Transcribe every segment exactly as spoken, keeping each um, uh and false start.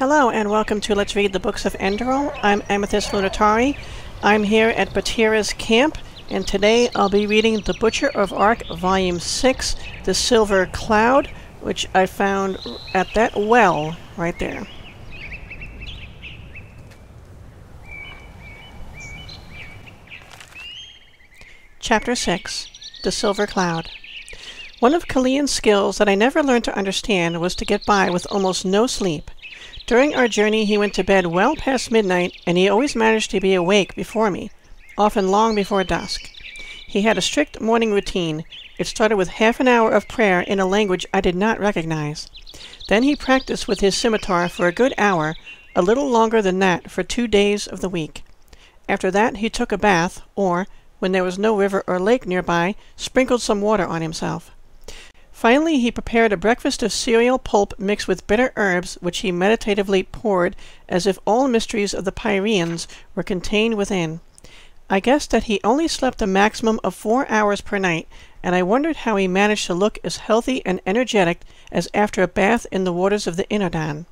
Hello and welcome to Let's Read the Books of Enderal. I'm Amethyst Lunatari. I'm here at Batira's camp, and today I'll be reading The Butcher of Ark, Volume six, The Silver Cloud, which I found at that well right there. Chapter six, The Silver Cloud. One of Kalian's skills that I never learned to understand was to get by with almost no sleep. During our journey he went to bed well past midnight, and he always managed to be awake before me, often long before dusk. He had a strict morning routine. It started with half an hour of prayer in a language I did not recognize. Then he practiced with his scimitar for a good hour, a little longer than that for two days of the week. After that he took a bath, or, when there was no river or lake nearby, sprinkled some water on himself. Finally he prepared a breakfast of cereal pulp mixed with bitter herbs, which he meditatively poured as if all mysteries of the Pyreans were contained within. I guessed that he only slept a maximum of four hours per night, and I wondered how he managed to look as healthy and energetic as after a bath in the waters of the Inodan.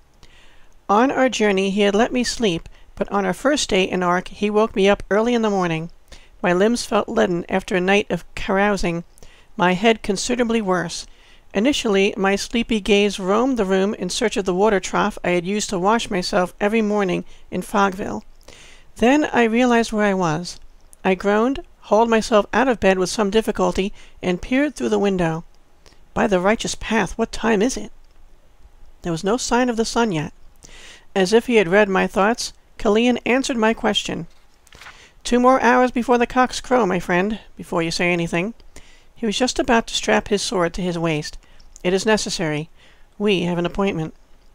On our journey he had let me sleep, but on our first day in Ark he woke me up early in the morning. My limbs felt leaden after a night of carousing, my head considerably worse. Initially, my sleepy gaze roamed the room in search of the water trough I had used to wash myself every morning in Fogville. Then I realized where I was. I groaned, hauled myself out of bed with some difficulty, and peered through the window. By the righteous path, what time is it? There was no sign of the sun yet. As if he had read my thoughts, Kalian answered my question. Two more hours before the cocks crow, my friend, before you say anything. He was just about to strap his sword to his waist. It is necessary. We have an appointment.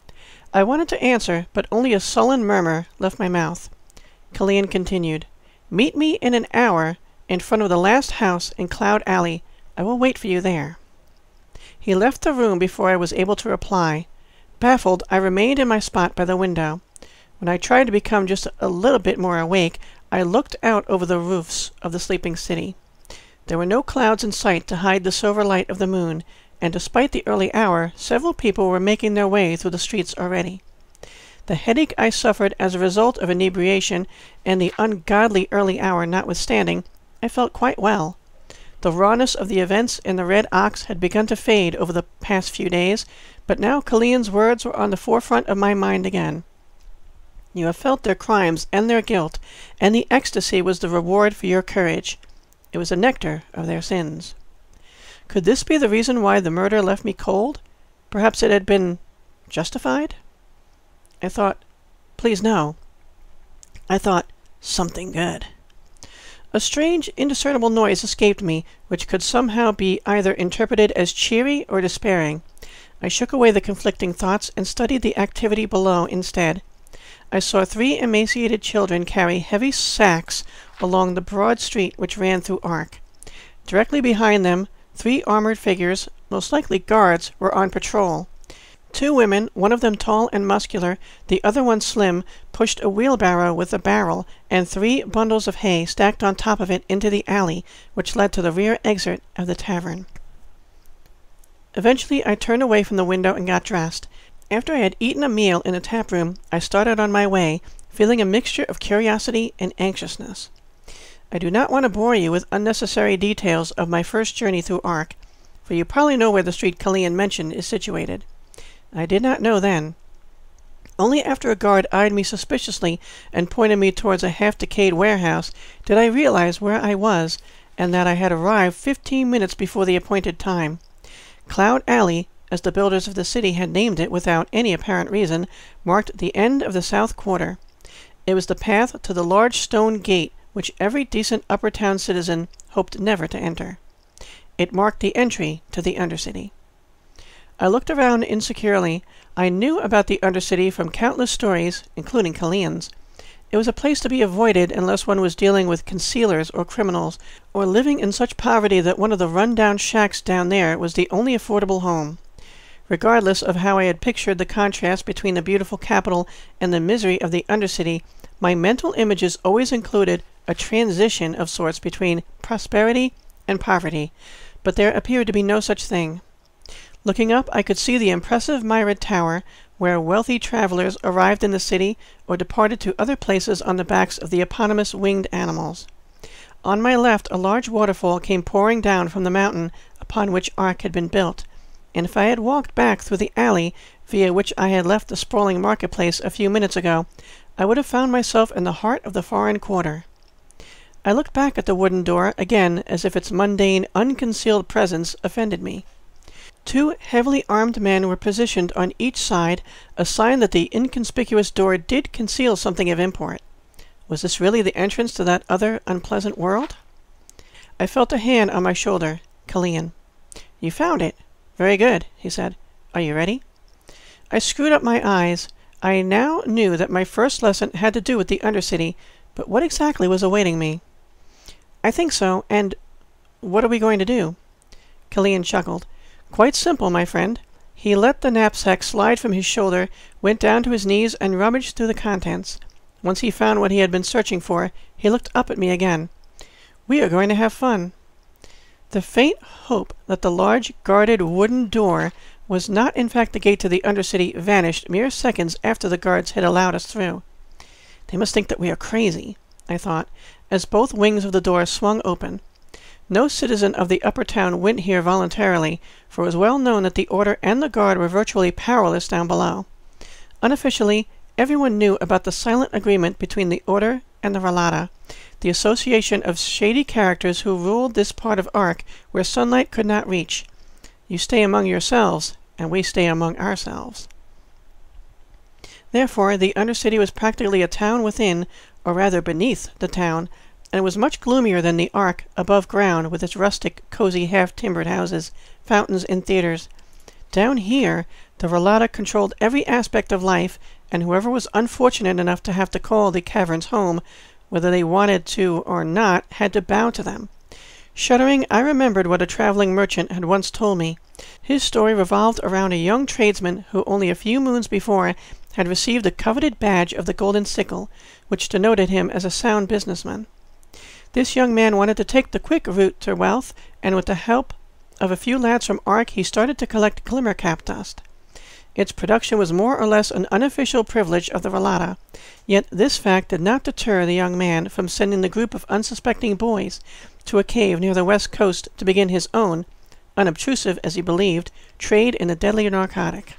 I wanted to answer, but only a sullen murmur left my mouth. Kalian continued, Meet me in an hour in front of the last house in Cloud Alley. I will wait for you there. He left the room before I was able to reply. Baffled, I remained in my spot by the window. When I tried to become just a little bit more awake, I looked out over the roofs of the sleeping city. There were no clouds in sight to hide the silver light of the moon, and despite the early hour, several people were making their way through the streets already. The headache I suffered as a result of inebriation, and the ungodly early hour notwithstanding, I felt quite well. The rawness of the events in the Red Ox had begun to fade over the past few days, but now Kalian's words were on the forefront of my mind again. You have felt their crimes and their guilt, and the ecstasy was the reward for your courage. It was the nectar of their sins. Could this be the reason why the murder left me cold? Perhaps it had been justified? I thought, please no. I thought, something good. A strange, indiscernible noise escaped me, which could somehow be either interpreted as cheery or despairing. I shook away the conflicting thoughts and studied the activity below instead. I saw three emaciated children carry heavy sacks along the broad street which ran through Ark. Directly behind them, three armored figures, most likely guards, were on patrol. Two women, one of them tall and muscular, the other one slim, pushed a wheelbarrow with a barrel and three bundles of hay stacked on top of it into the alley, which led to the rear exit of the tavern. Eventually I turned away from the window and got dressed. After I had eaten a meal in a tap room, I started on my way, feeling a mixture of curiosity and anxiousness. I do not want to bore you with unnecessary details of my first journey through Ark, for you probably know where the street Kalian mentioned is situated. I did not know then. Only after a guard eyed me suspiciously and pointed me towards a half-decayed warehouse did I realize where I was, and that I had arrived fifteen minutes before the appointed time. Cloud Alley, as the builders of the city had named it without any apparent reason, marked the end of the south quarter. It was the path to the large stone gate which every decent upper town citizen hoped never to enter. It marked the entry to the Undercity. I looked around insecurely. I knew about the Undercity from countless stories, including Kalian's. It was a place to be avoided unless one was dealing with concealers or criminals, or living in such poverty that one of the run-down shacks down there was the only affordable home. Regardless of how I had pictured the contrast between the beautiful capital and the misery of the Undercity, my mental images always included a transition of sorts between prosperity and poverty, but there appeared to be no such thing. Looking up, I could see the impressive Myrid Tower, where wealthy travelers arrived in the city or departed to other places on the backs of the eponymous winged animals. On my left, a large waterfall came pouring down from the mountain upon which Ark had been built, and if I had walked back through the alley via which I had left the sprawling marketplace a few minutes ago, I would have found myself in the heart of the foreign quarter. I looked back at the wooden door again as if its mundane, unconcealed presence offended me. Two heavily armed men were positioned on each side, a sign that the inconspicuous door did conceal something of import. Was this really the entrance to that other unpleasant world? I felt a hand on my shoulder. Kalian. "You found it. Very good," he said. "Are you ready?" I screwed up my eyes. I now knew that my first lesson had to do with the Undercity, but what exactly was awaiting me? "I think so, and what are we going to do?" Kalian chuckled. "Quite simple, my friend." He let the knapsack slide from his shoulder, went down to his knees, and rummaged through the contents. Once he found what he had been searching for, he looked up at me again. "We are going to have fun." The faint hope that the large, guarded wooden door was not in fact the gate to the Undercity vanished mere seconds after the guards had allowed us through. "They must think that we are crazy," I thought, as both wings of the door swung open. No citizen of the upper town went here voluntarily, for it was well known that the Order and the Guard were virtually powerless down below. Unofficially, everyone knew about the silent agreement between the Order and the Relata, the association of shady characters who ruled this part of Ark where sunlight could not reach. You stay among yourselves, and we stay among ourselves. Therefore, the Undercity was practically a town within, or rather beneath, the town, and it was much gloomier than the Ark above ground with its rustic, cozy, half-timbered houses, fountains, and theaters. Down here, the Relata controlled every aspect of life, and whoever was unfortunate enough to have to call the caverns home, whether they wanted to or not, had to bow to them. Shuddering, I remembered what a traveling merchant had once told me. His story revolved around a young tradesman who only a few moons before had received the coveted badge of the Golden Sickle, which denoted him as a sound businessman. This young man wanted to take the quick route to wealth, and with the help of a few lads from Ark, he started to collect glimmercap dust. Its production was more or less an unofficial privilege of the Relata, yet this fact did not deter the young man from sending the group of unsuspecting boys to a cave near the west coast to begin his own, unobtrusive as he believed, trade in the deadly narcotic.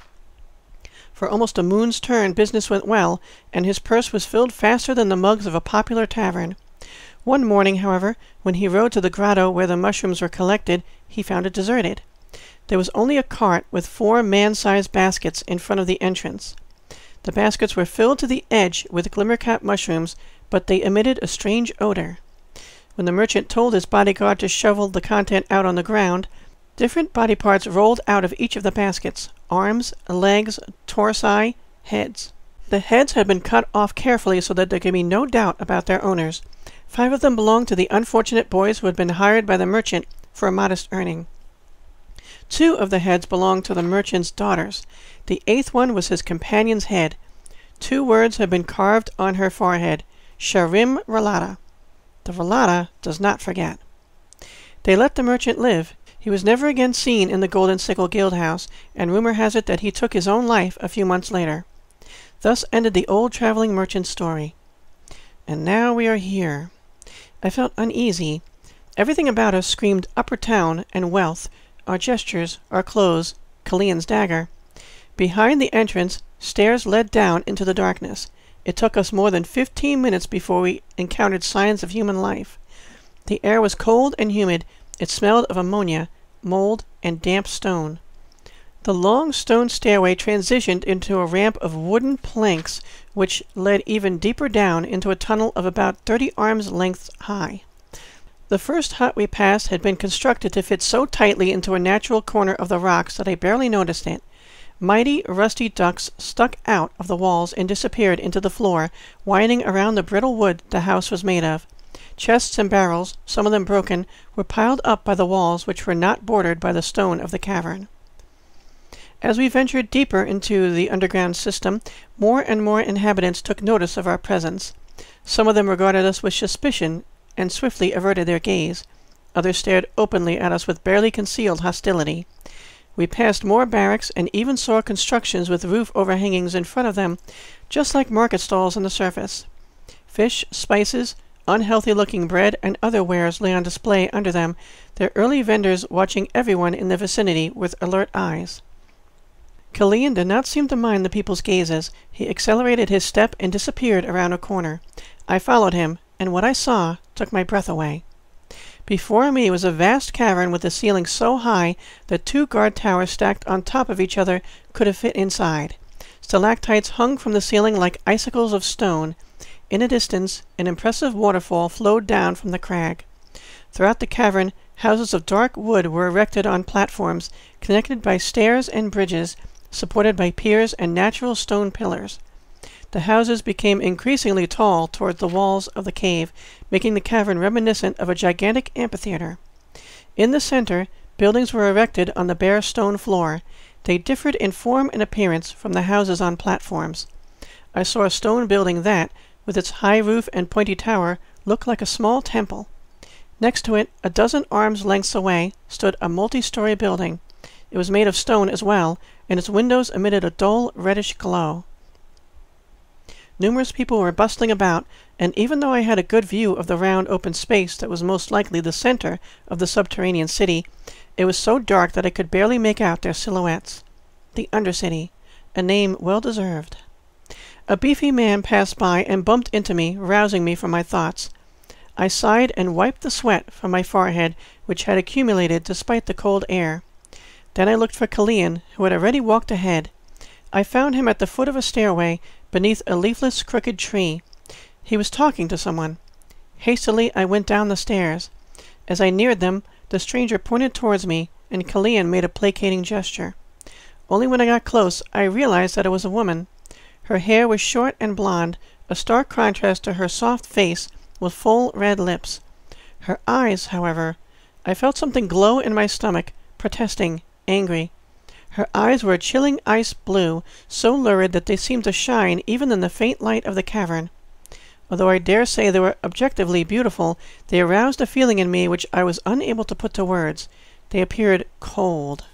For almost a moon's turn business went well, and his purse was filled faster than the mugs of a popular tavern. One morning, however, when he rode to the grotto where the mushrooms were collected, he found it deserted. There was only a cart with four man-sized baskets in front of the entrance. The baskets were filled to the edge with glimmercap mushrooms, but they emitted a strange odor. When the merchant told his bodyguard to shovel the content out on the ground, different body parts rolled out of each of the baskets: arms, legs, torsi, heads. The heads had been cut off carefully so that there could be no doubt about their owners. Five of them belonged to the unfortunate boys who had been hired by the merchant for a modest earning. Two of the heads belonged to the merchant's daughters. The eighth one was his companion's head. Two words had been carved on her forehead: Sharim Relata. The Relata does not forget. They let the merchant live. He was never again seen in the Golden Sickle Guildhouse, and rumor has it that he took his own life a few months later. Thus ended the old traveling merchant's story. And now we are here. I felt uneasy. Everything about us screamed upper town and wealth, our gestures, our clothes, Kalian's dagger. Behind the entrance, stairs led down into the darkness. It took us more than fifteen minutes before we encountered signs of human life. The air was cold and humid. It smelled of ammonia, mold, and damp stone. The long stone stairway transitioned into a ramp of wooden planks, which led even deeper down into a tunnel of about thirty arms' lengths high. The first hut we passed had been constructed to fit so tightly into a natural corner of the rocks that I barely noticed it. Mighty, rusty ducts stuck out of the walls and disappeared into the floor, winding around the brittle wood the house was made of. Chests and barrels, some of them broken, were piled up by the walls, which were not bordered by the stone of the cavern. As we ventured deeper into the underground system, more and more inhabitants took notice of our presence. Some of them regarded us with suspicion and swiftly averted their gaze. Others stared openly at us with barely concealed hostility. We passed more barracks and even saw constructions with roof overhangings in front of them, just like market stalls on the surface. Fish, spices, unhealthy-looking bread, and other wares lay on display under them, their early vendors watching everyone in the vicinity with alert eyes. Kalian did not seem to mind the people's gazes. He accelerated his step and disappeared around a corner. I followed him, and what I saw took my breath away. Before me was a vast cavern with a ceiling so high that two guard towers stacked on top of each other could have fit inside. Stalactites hung from the ceiling like icicles of stone. In the distance, an impressive waterfall flowed down from the crag. Throughout the cavern, houses of dark wood were erected on platforms, connected by stairs and bridges, supported by piers and natural stone pillars. The houses became increasingly tall toward the walls of the cave, making the cavern reminiscent of a gigantic amphitheater. In the center, buildings were erected on the bare stone floor. They differed in form and appearance from the houses on platforms. I saw a stone building that, with its high roof and pointy tower, looked like a small temple. Next to it, a dozen arms lengths away, stood a multi-story building. It was made of stone as well, and its windows emitted a dull reddish glow. Numerous people were bustling about, and even though I had a good view of the round open space that was most likely the center of the subterranean city, it was so dark that I could barely make out their silhouettes. The Undercity, a name well deserved. A beefy man passed by and bumped into me, rousing me from my thoughts. I sighed and wiped the sweat from my forehead, which had accumulated despite the cold air. Then I looked for Kalian, who had already walked ahead. I found him at the foot of a stairway, beneath a leafless, crooked tree. He was talking to someone. Hastily I went down the stairs. As I neared them, the stranger pointed towards me, and Kalian made a placating gesture. Only when I got close, I realized that it was a woman. Her hair was short and blonde, a stark contrast to her soft face with full red lips. Her eyes, however, I felt something glow in my stomach, protesting, angry. Her eyes were a chilling ice blue, so lurid that they seemed to shine even in the faint light of the cavern. Although I dare say they were objectively beautiful, they aroused a feeling in me which I was unable to put to words. They appeared cold.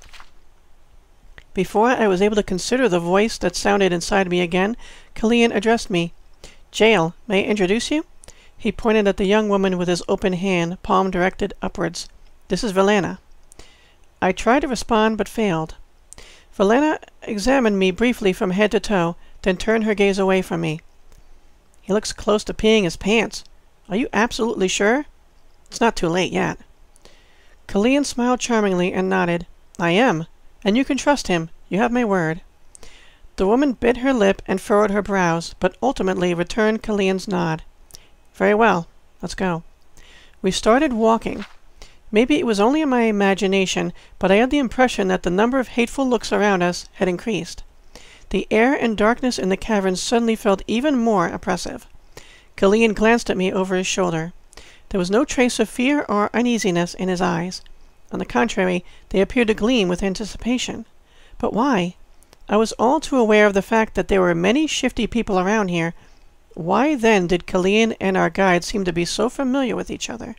Before I was able to consider the voice that sounded inside me again, Kalian addressed me. "Jael, may I introduce you?" He pointed at the young woman with his open hand, palm directed upwards. "This is Velena." I tried to respond, but failed. Velena examined me briefly from head to toe, then turned her gaze away from me. "He looks close to peeing his pants. Are you absolutely sure? It's not too late yet." Kalian smiled charmingly and nodded. "I am. And you can trust him. You have my word." The woman bit her lip and furrowed her brows, but ultimately returned Kalian's nod. "Very well. Let's go." We started walking. Maybe it was only in my imagination, but I had the impression that the number of hateful looks around us had increased. The air and darkness in the cavern suddenly felt even more oppressive. Kalian glanced at me over his shoulder. There was no trace of fear or uneasiness in his eyes. On the contrary, they appeared to gleam with anticipation. But why? I was all too aware of the fact that there were many shifty people around here. Why then did Kalian and our guide seem to be so familiar with each other?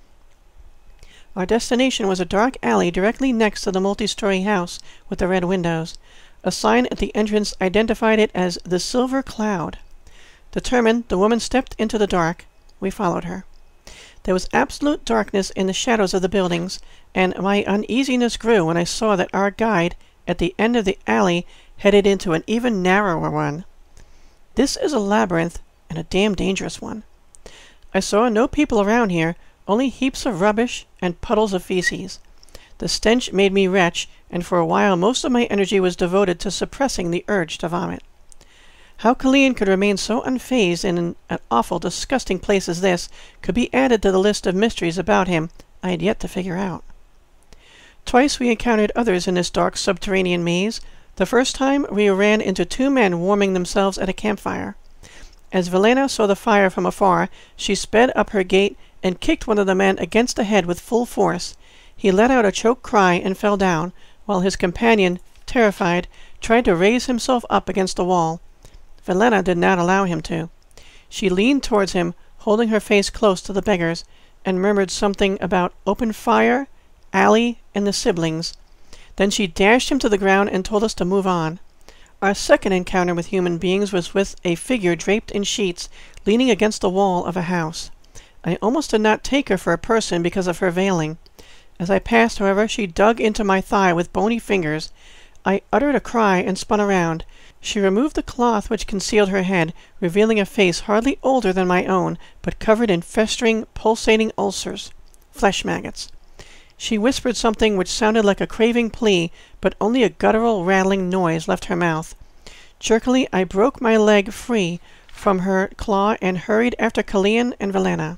Our destination was a dark alley directly next to the multi-story house with the red windows. A sign at the entrance identified it as the Silver Cloud. Determined, the woman stepped into the dark. We followed her. There was absolute darkness in the shadows of the buildings, and my uneasiness grew when I saw that our guide, at the end of the alley, headed into an even narrower one. This is a labyrinth, and a damn dangerous one. I saw no people around here, only heaps of rubbish and puddles of feces. The stench made me retch, and for a while most of my energy was devoted to suppressing the urge to vomit. How Kalian could remain so unfazed in an, an awful, disgusting place as this could be added to the list of mysteries about him I had yet to figure out. Twice we encountered others in this dark subterranean maze. The first time we ran into two men warming themselves at a campfire. As Velena saw the fire from afar, she sped up her gait and kicked one of the men against the head with full force. He let out a choked cry and fell down, while his companion, terrified, tried to raise himself up against the wall. Velena did not allow him to. She leaned towards him, holding her face close to the beggar's, and murmured something about open fire, alley, and the siblings. Then she dashed him to the ground and told us to move on. Our second encounter with human beings was with a figure draped in sheets, leaning against the wall of a house. I almost did not take her for a person because of her veiling. As I passed, however, she dug into my thigh with bony fingers. I uttered a cry and spun around. She removed the cloth which concealed her head, revealing a face hardly older than my own, but covered in festering, pulsating ulcers, flesh maggots. She whispered something which sounded like a craving plea, but only a guttural, rattling noise left her mouth. Jerkily, I broke my leg free from her claw and hurried after Kalian and Velena.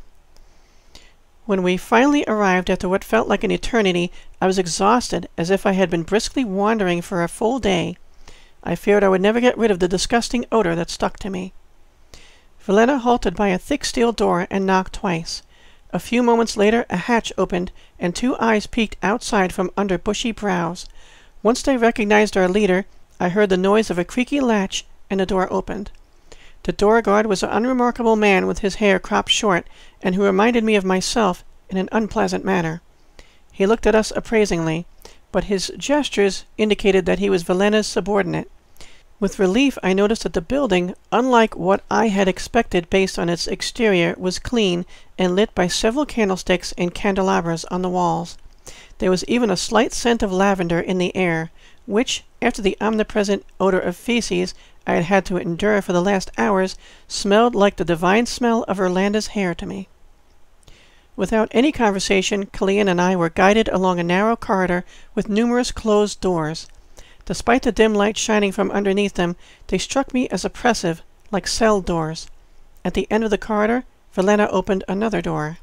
When we finally arrived after what felt like an eternity, I was exhausted, as if I had been briskly wandering for a full day. I feared I would never get rid of the disgusting odor that stuck to me. Velena halted by a thick steel door and knocked twice. A few moments later a hatch opened, and two eyes peeked outside from under bushy brows. Once they recognized our leader, I heard the noise of a creaky latch, and the door opened. The door guard was an unremarkable man with his hair cropped short, and who reminded me of myself in an unpleasant manner. He looked at us appraisingly, but his gestures indicated that he was Velena's subordinate. With relief, I noticed that the building, unlike what I had expected based on its exterior, was clean and lit by several candlesticks and candelabras on the walls. There was even a slight scent of lavender in the air, which, after the omnipresent odor of feces I had had to endure for the last hours, smelled like the divine smell of Orlanda's hair to me. Without any conversation, Kalian and I were guided along a narrow corridor with numerous closed doors. Despite the dim light shining from underneath them, they struck me as oppressive, like cell doors. At the end of the corridor, Velena opened another door.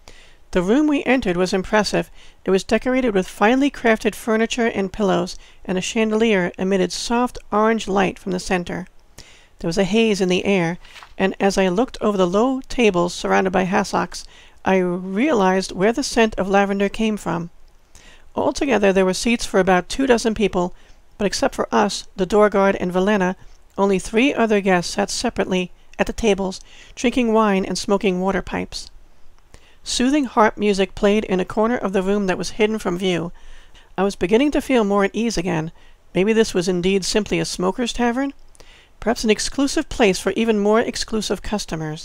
The room we entered was impressive. It was decorated with finely crafted furniture and pillows, and a chandelier emitted soft orange light from the center. There was a haze in the air, and as I looked over the low tables surrounded by hassocks, I realized where the scent of lavender came from. Altogether there were seats for about two dozen people, but except for us, the door guard, and Velena, only three other guests sat separately at the tables, drinking wine and smoking water pipes. Soothing harp music played in a corner of the room that was hidden from view. I was beginning to feel more at ease again. Maybe this was indeed simply a smoker's tavern? Perhaps an exclusive place for even more exclusive customers.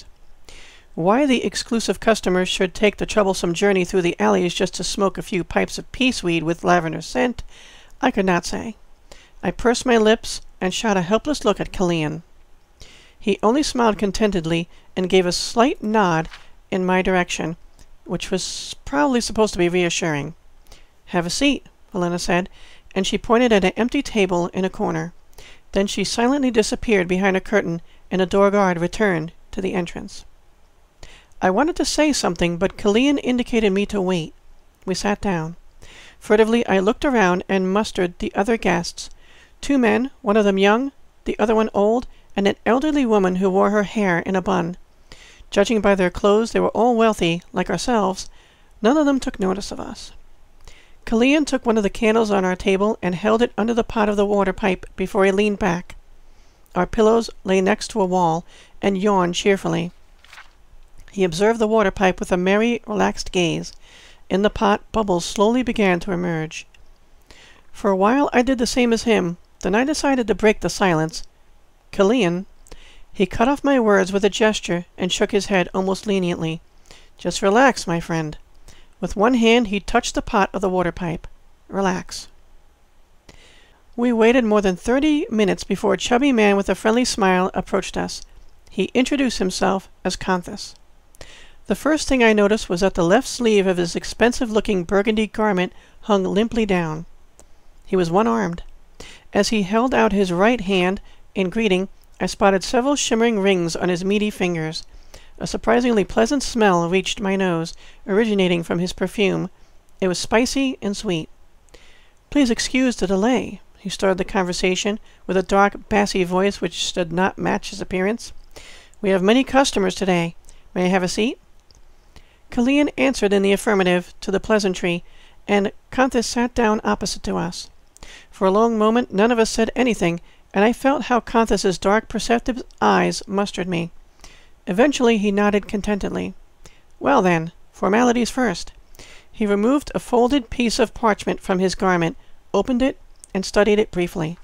Why the exclusive customers should take the troublesome journey through the alleys just to smoke a few pipes of peaceweed with lavender scent, I could not say. I pursed my lips and shot a helpless look at Kalian. He only smiled contentedly and gave a slight nod in my direction, which was probably supposed to be reassuring. "Have a seat," Velena said, and she pointed at an empty table in a corner. Then she silently disappeared behind a curtain, and the door guard returned to the entrance. I wanted to say something, but Kalian indicated me to wait. We sat down. Furtively I looked around and mustered the other guests. Two men, one of them young, the other one old, and an elderly woman who wore her hair in a bun. Judging by their clothes, they were all wealthy, like ourselves. None of them took notice of us. Kalian took one of the candles on our table and held it under the pot of the water pipe before he leaned back. Our pillows lay next to a wall, and yawned cheerfully. He observed the water pipe with a merry, relaxed gaze. In the pot, bubbles slowly began to emerge. For a while I did the same as him. Then I decided to break the silence. "Kalian." He cut off my words with a gesture and shook his head almost leniently. "Just relax, my friend." With one hand he touched the pot of the water pipe. "Relax." We waited more than thirty minutes before a chubby man with a friendly smile approached us. He introduced himself as Conthus. The first thing I noticed was that the left sleeve of his expensive-looking burgundy garment hung limply down. He was one-armed. As he held out his right hand in greeting, I spotted several shimmering rings on his meaty fingers. A surprisingly pleasant smell reached my nose, originating from his perfume. It was spicy and sweet. "Please excuse the delay," he started the conversation with a dark, bassy voice which did not match his appearance. "We have many customers today. May I have a seat?" Kalian answered in the affirmative to the pleasantry, and Conthus sat down opposite to us. For a long moment none of us said anything, and I felt how Conthus's dark, perceptive eyes mustered me. Eventually he nodded contentedly. "Well then, formalities first." He removed a folded piece of parchment from his garment, opened it and studied it briefly.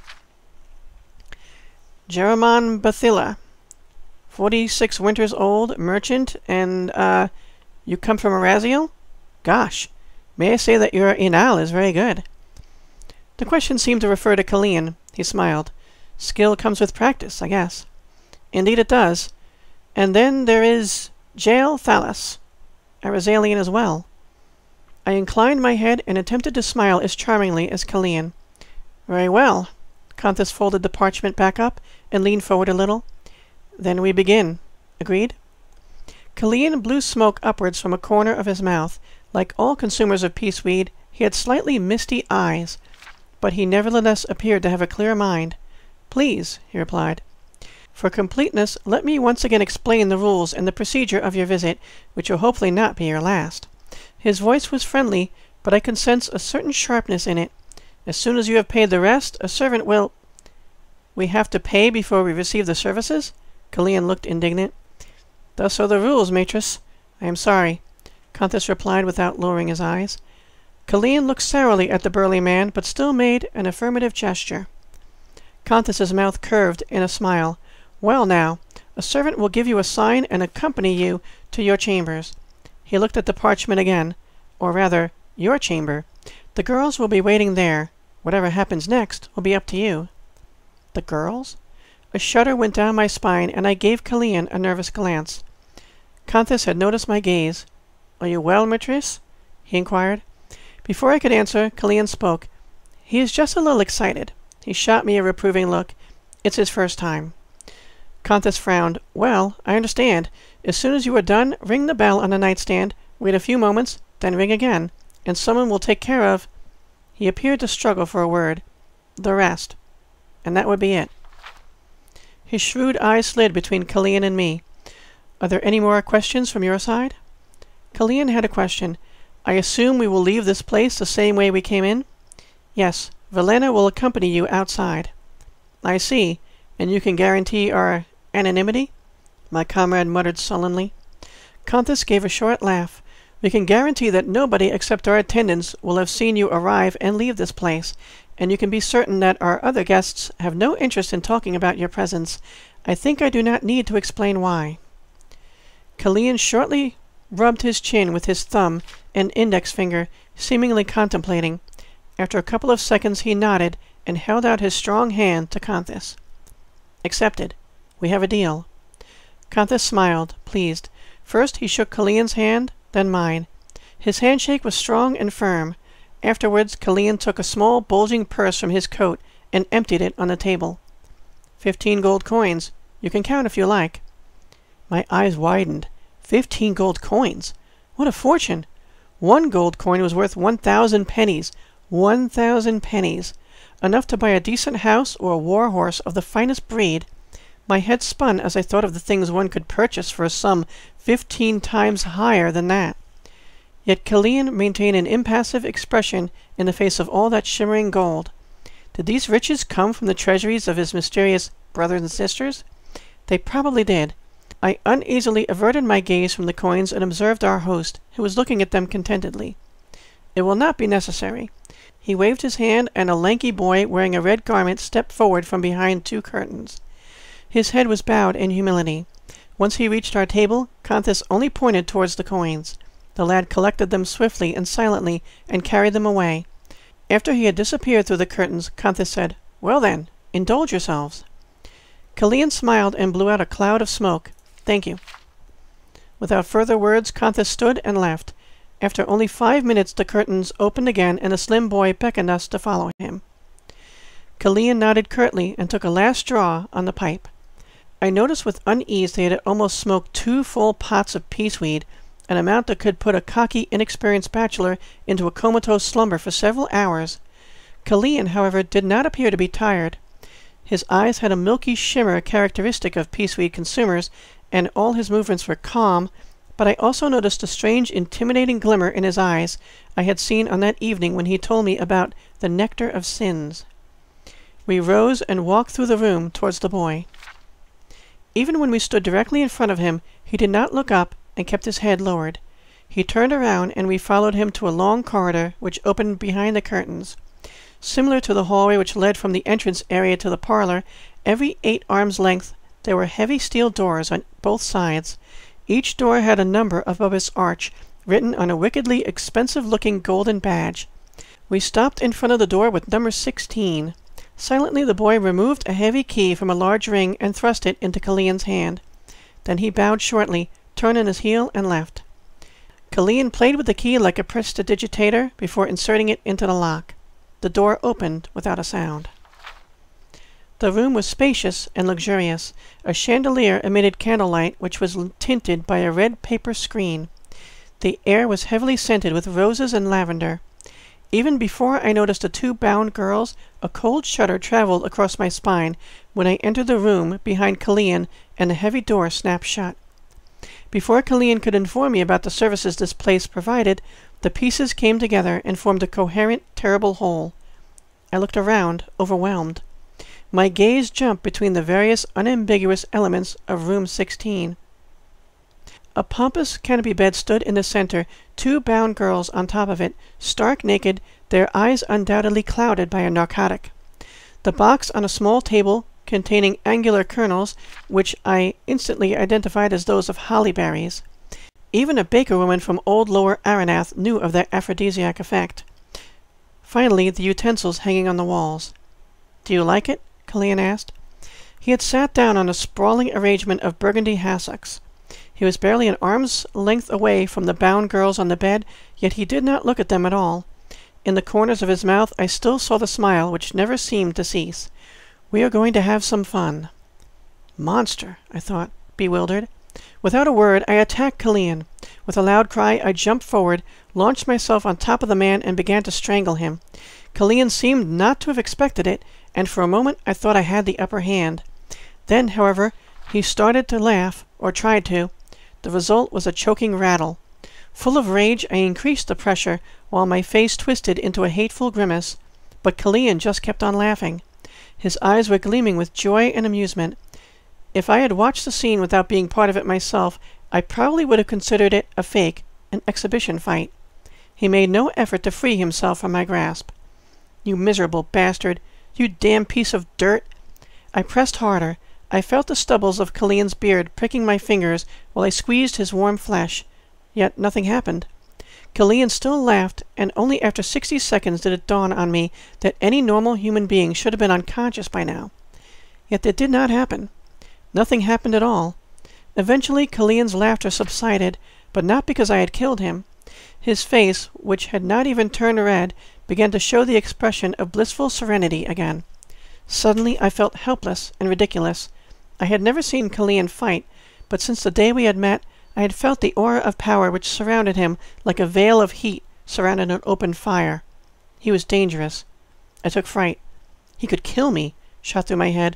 Jeroman Bathila, forty-six winters old, merchant, and, uh, you come from Araziel? Gosh, may I say that your Enderal is very good. The question seemed to refer to Kalian. He smiled. Skill comes with practice, I guess. Indeed it does. And then there is Jael Thalas, Arazalian as well. I inclined my head and attempted to smile as charmingly as Kalian. Very well. Conthis folded the parchment back up and leaned forward a little. Then we begin. Agreed? Kalian blew smoke upwards from a corner of his mouth. Like all consumers of peaceweed, he had slightly misty eyes, but he nevertheless appeared to have a clear mind. Please, he replied. For completeness, let me once again explain the rules and the procedure of your visit, which will hopefully not be your last. His voice was friendly, but I could sense a certain sharpness in it. As soon as you have paid the rest, a servant will— We have to pay before we receive the services? Kalian looked indignant. Thus are the rules, Matris. I am sorry, Conthis replied without lowering his eyes. Kalian looked sourly at the burly man, but still made an affirmative gesture. Conthis's mouth curved in a smile. Well now, a servant will give you a sign and accompany you to your chambers. He looked at the parchment again, or rather, your chamber. The girls will be waiting there. Whatever happens next will be up to you. The girls? A shudder went down my spine, and I gave Kalian a nervous glance. Conthis had noticed my gaze. Are you well, Matris? He inquired. Before I could answer, Kalian spoke. He is just a little excited. He shot me a reproving look. It's his first time. Conthis frowned. Well, I understand. As soon as you are done, ring the bell on the nightstand, wait a few moments, then ring again, and someone will take care of— He appeared to struggle for a word. The rest. And that would be it. His shrewd eyes slid between Kalian and me. Are there any more questions from your side? Kalian had a question. I assume we will leave this place the same way we came in? Yes. Velena will accompany you outside. I see. And you can guarantee our anonymity? My comrade muttered sullenly. Conthis gave a short laugh. We can guarantee that nobody except our attendants will have seen you arrive and leave this place, and you can be certain that our other guests have no interest in talking about your presence. I think I do not need to explain why. Kalian shortly rubbed his chin with his thumb and index finger, seemingly contemplating. After a couple of seconds he nodded and held out his strong hand to Conthis. Accepted. We have a deal. Conthis smiled, pleased. First he shook Kalian's hand, then mine. His handshake was strong and firm. Afterwards Kalian took a small bulging purse from his coat and emptied it on the table. Fifteen gold coins. You can count if you like. My eyes widened. Fifteen gold coins. What a fortune! One gold coin was worth one thousand pennies. One thousand pennies. Enough to buy a decent house or a war horse of the finest breed. My head spun as I thought of the things one could purchase for a sum fifteen times higher than that. Yet Kalian maintained an impassive expression in the face of all that shimmering gold. Did these riches come from the treasuries of his mysterious brothers and sisters? They probably did. I uneasily averted my gaze from the coins and observed our host, who was looking at them contentedly. It will not be necessary. He waved his hand, and a lanky boy wearing a red garment stepped forward from behind two curtains. His head was bowed in humility. Once he reached our table, Conthis only pointed towards the coins. The lad collected them swiftly and silently and carried them away. After he had disappeared through the curtains, Conthis said, Well then, indulge yourselves. Kalian smiled and blew out a cloud of smoke. Thank you. Without further words, Conthis stood and left. After only five minutes, the curtains opened again, and a slim boy beckoned us to follow him. Kalian nodded curtly and took a last draw on the pipe. I noticed with unease that he had almost smoked two full pots of peaceweed, an amount that could put a cocky, inexperienced bachelor into a comatose slumber for several hours. Kalian, however, did not appear to be tired. His eyes had a milky shimmer characteristic of peaceweed consumers, and all his movements were calm, but I also noticed a strange, intimidating glimmer in his eyes I had seen on that evening when he told me about the nectar of sins. We rose and walked through the room towards the boy. Even when we stood directly in front of him, he did not look up and kept his head lowered. He turned around, and we followed him to a long corridor which opened behind the curtains. Similar to the hallway which led from the entrance area to the parlor, every eight arms' length there were heavy steel doors on both sides. Each door had a number above its arch, written on a wickedly expensive-looking golden badge. We stopped in front of the door with number sixteen. Silently the boy removed a heavy key from a large ring and thrust it into Kalian's hand. Then he bowed shortly, turned on his heel, and left. Kalian played with the key like a prestidigitator before inserting it into the lock. The door opened without a sound. The room was spacious and luxurious. A chandelier emitted candlelight which was tinted by a red paper screen. The air was heavily scented with roses and lavender. Even before I noticed the two bound girls, a cold shudder traveled across my spine when I entered the room behind Kalian and the heavy door snapped shut. Before Kalian could inform me about the services this place provided, the pieces came together and formed a coherent, terrible whole. I looked around, overwhelmed. My gaze jumped between the various unambiguous elements of room sixteen. A pompous canopy bed stood in the center, two bound girls on top of it, stark naked, their eyes undoubtedly clouded by a narcotic. The box on a small table containing angular kernels, which I instantly identified as those of holly berries. Even a baker woman from old Lower Aranath knew of their aphrodisiac effect. Finally, the utensils hanging on the walls. "Do you like it?" Kalian asked. He had sat down on a sprawling arrangement of burgundy hassocks. He was barely an arm's length away from the bound girls on the bed, yet he did not look at them at all. In the corners of his mouth I still saw the smile which never seemed to cease. "We are going to have some fun." Monster, I thought, bewildered. Without a word, I attacked Kalian. With a loud cry, I jumped forward, launched myself on top of the man, and began to strangle him. Kalian seemed not to have expected it, and for a moment I thought I had the upper hand. Then, however, he started to laugh, or tried to. The result was a choking rattle. Full of rage, I increased the pressure, while my face twisted into a hateful grimace. But Kalian just kept on laughing. His eyes were gleaming with joy and amusement. If I had watched the scene without being part of it myself, I probably would have considered it a fake, an exhibition fight. He made no effort to free himself from my grasp. "You miserable bastard! You damn piece of dirt!" I pressed harder. I felt the stubbles of Kalian's beard pricking my fingers while I squeezed his warm flesh. Yet nothing happened. Kalian still laughed, and only after sixty seconds did it dawn on me that any normal human being should have been unconscious by now. Yet it did not happen. Nothing happened at all. Eventually Kalian's laughter subsided, but not because I had killed him. His face, which had not even turned red, began to show the expression of blissful serenity again. Suddenly I felt helpless and ridiculous. I had never seen Kalian fight, but since the day we had met, I had felt the aura of power which surrounded him like a veil of heat surrounded an open fire. He was dangerous. I took fright. He could kill me, shot through my head.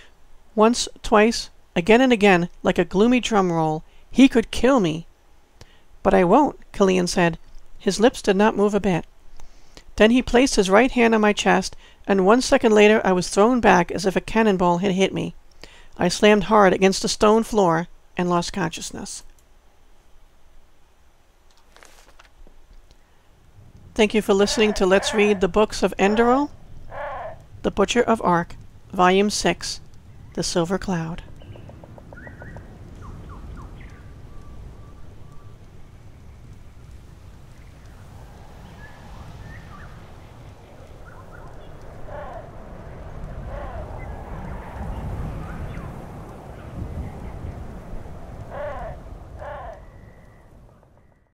Once, twice, again and again, like a gloomy drum roll. He could kill me. "But I won't," Kalian said. His lips did not move a bit. Then he placed his right hand on my chest, and one second later I was thrown back as if a cannonball had hit me. I slammed hard against the stone floor and lost consciousness. Thank you for listening to Let's Read the Books of Enderal, The Butcher of Ark, Volume six, The Silver Cloud.